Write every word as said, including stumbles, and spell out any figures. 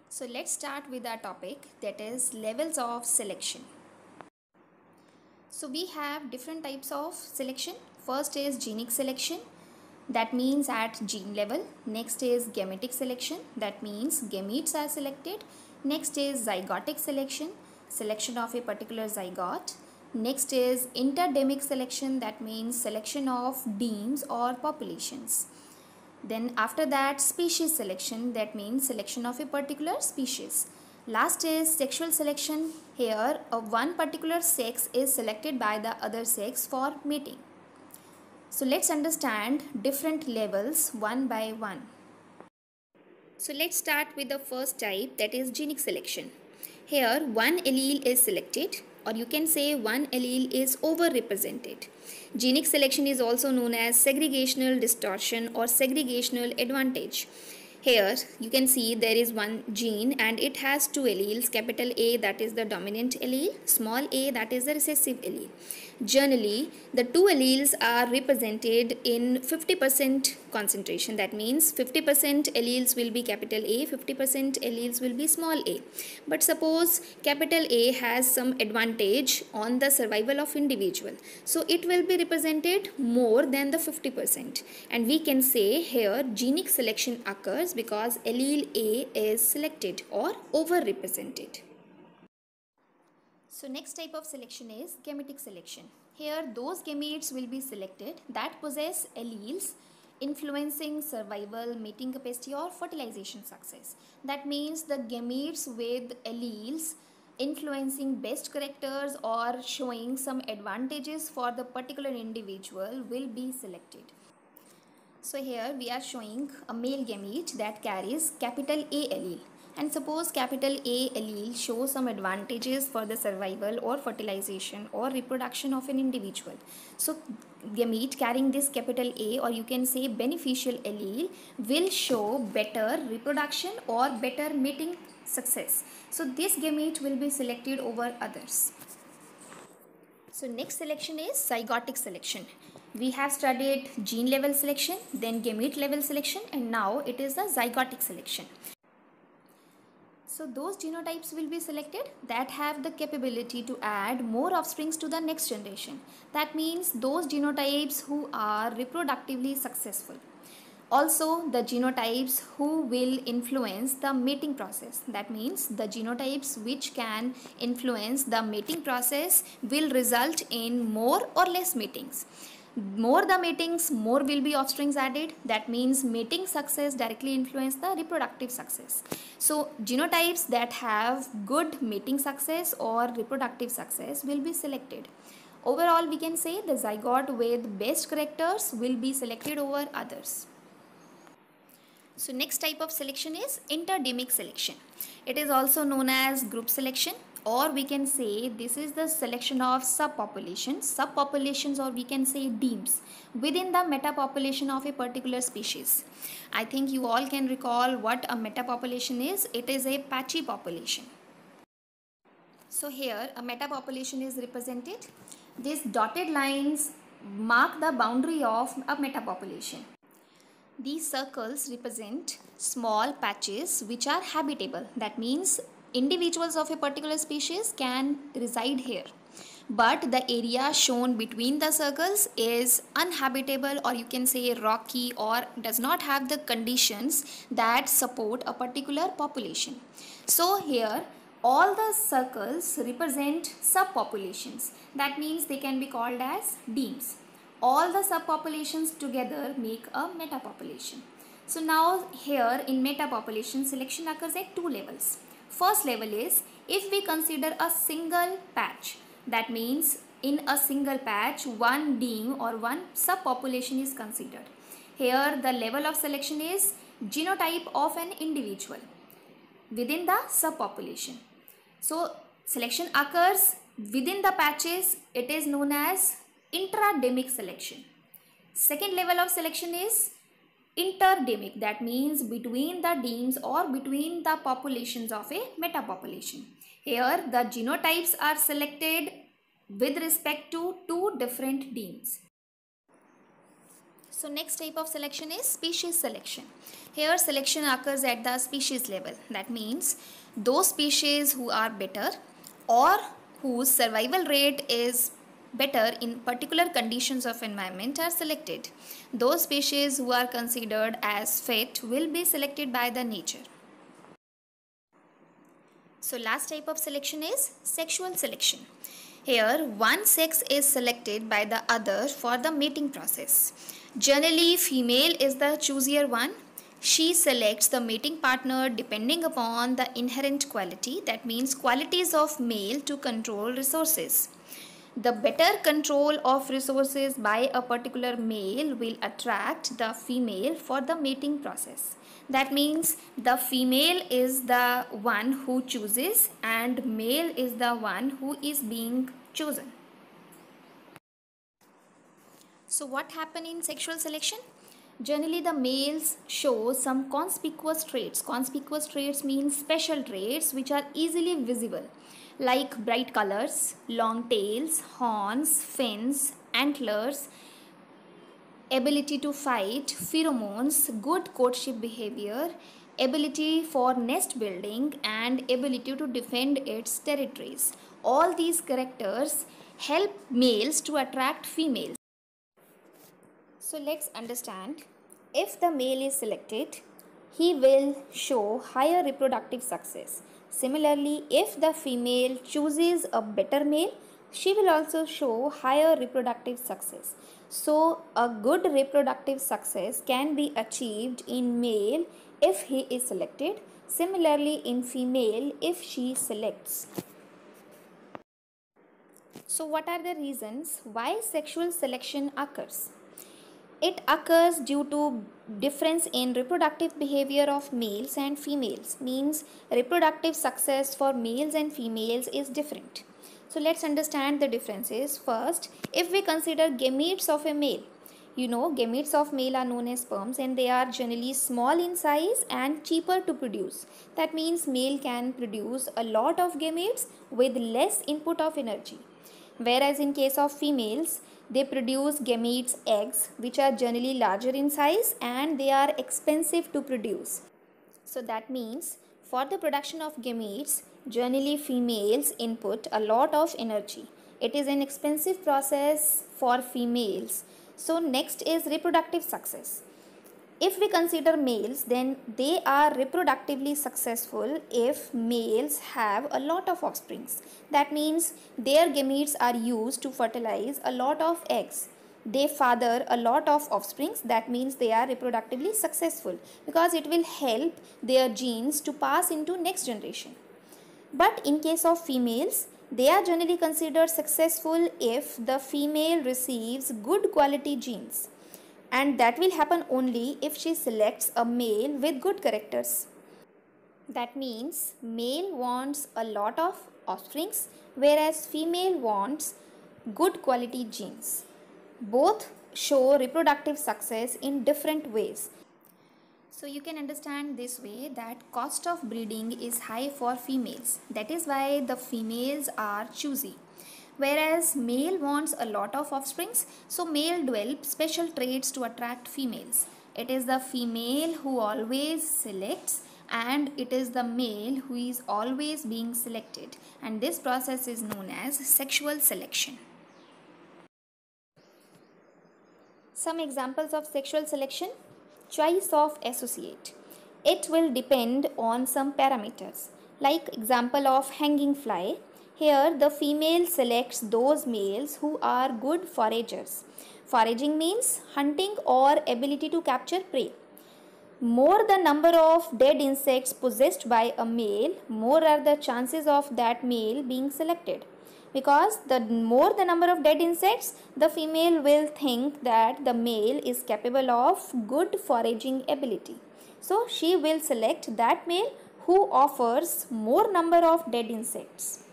So let's start with our topic, that is levels of selection. So we have different types of selection. First is genic selection, that means at gene level. Next is gametic selection, that means gametes are selected. Next is zygotic selection, selection of a particular zygote. Next is interdemic selection, that means selection of demes or populations. Then after that, species selection, that means selection of a particular species. Last is sexual selection. Here a one particular sex is selected by the other sex for mating. So let's understand different levels one by one. So let's start with the first type, that is genic selection. Here one allele is selected, or you can say one allele is overrepresented. Genic selection is also known as segregational distortion or segregational advantage. Here you can see there is one gene and it has two alleles, capital A that is the dominant allele, small a that is the recessive allele. Generally, the two alleles are represented in fifty percent concentration. That means fifty percent alleles will be capital A, fifty percent alleles will be small a. But suppose capital A has some advantage on the survival of individual, so it will be represented more than the fifty percent. And we can say here genic selection occurs because allele A is selected or overrepresented. So next type of selection is gametic selection. Here those gametes will be selected that possess alleles influencing survival, mating capacity or fertilization success. That means the gametes with alleles influencing best characters or showing some advantages for the particular individual will be selected. So here we are showing a male gamete that carries capital A allele. And suppose capital A allele shows some advantages for the survival or fertilization or reproduction of an individual. So gamete carrying this capital A, or you can say beneficial allele, will show better reproduction or better mating success. So this gamete will be selected over others. So next selection is zygotic selection. We have studied gene level selection, then gamete level selection, and now it is the zygotic selection. So those genotypes will be selected that have the capability to add more offsprings to the next generation. That means those genotypes who are reproductively successful. Also the genotypes who will influence the mating process. That means the genotypes which can influence the mating process will result in more or less matings. More the matings, more will be offsprings added. That means mating success directly influence the reproductive success. So genotypes that have good mating success or reproductive success will be selected. Overall we can say the zygote with best characters will be selected over others. So next type of selection is interdemic selection. It is also known as group selection, or we can say this is the selection of subpopulations, subpopulations or we can say demes within the metapopulation of a particular species. I think you all can recall what a metapopulation is. It is a patchy population. So here a metapopulation is represented. These dotted lines mark the boundary of a metapopulation. These circles represent small patches which are habitable. That means individuals of a particular species can reside here. But the area shown between the circles is uninhabitable, or you can say rocky, or does not have the conditions that support a particular population. So here all the circles represent subpopulations. That means they can be called as demes. All the subpopulations together make a metapopulation. So now here in metapopulation selection occurs at two levels. First level is if we consider a single patch. That means in a single patch one deme or one subpopulation is considered. Here the level of selection is genotype of an individual within the subpopulation. So selection occurs within the patches. It is known as intrademic selection. Second level of selection is interdemic. That means between the demes or between the populations of a metapopulation. Here the genotypes are selected with respect to two different demes. So next type of selection is species selection. Here selection occurs at the species level. That means those species who are better or whose survival rate is better in particular conditions of environment are selected. Those species who are considered as fit will be selected by the nature. So last type of selection is sexual selection. Here one sex is selected by the other for the mating process. Generally female is the choosier one. She selects the mating partner depending upon the inherent quality, that means qualities of male to control resources. The better control of resources by a particular male will attract the female for the mating process. That means the female is the one who chooses and male is the one who is being chosen. So what happens in sexual selection? Generally the males show some conspicuous traits. Conspicuous traits means special traits which are easily visible, like bright colors, long tails, horns, fins, antlers, ability to fight, pheromones, good courtship behavior, ability for nest building, and ability to defend its territories. All these characters help males to attract females. So let's understand, if the male is selected, he will show higher reproductive success. Similarly, if the female chooses a better male, she will also show higher reproductive success. So a good reproductive success can be achieved in male if he is selected. Similarly in female if she selects. So what are the reasons why sexual selection occurs? It occurs due to difference in reproductive behavior of males and females, means reproductive success for males and females is different. So let's understand the differences. First, if we consider gametes of a male, you know gametes of male are known as sperms and they are generally small in size and cheaper to produce. That means male can produce a lot of gametes with less input of energy. Whereas in case of females, they produce gametes eggs which are generally larger in size and they are expensive to produce. So that means for the production of gametes, generally females input a lot of energy. It is an expensive process for females. So next is reproductive success. If we consider males, then they are reproductively successful if males have a lot of offsprings. That means their gametes are used to fertilize a lot of eggs. They father a lot of offsprings. That means they are reproductively successful because it will help their genes to pass into next generation. But in case of females, they are generally considered successful if the female receives good quality genes. And that will happen only if she selects a male with good characters. That means male wants a lot of offsprings whereas female wants good quality genes. Both show reproductive success in different ways. So you can understand this way that cost of breeding is high for females. That is why the females are choosy. Whereas male wants a lot of offsprings, so male develops special traits to attract females. It is the female who always selects and it is the male who is always being selected, and this process is known as sexual selection. Some examples of sexual selection: choice of associate. It will depend on some parameters, like example of hanging fly. Here the female selects those males who are good foragers. Foraging means hunting or ability to capture prey. More the number of dead insects possessed by a male, more are the chances of that male being selected. Because the more the number of dead insects, the female will think that the male is capable of good foraging ability. So she will select that male who offers more number of dead insects.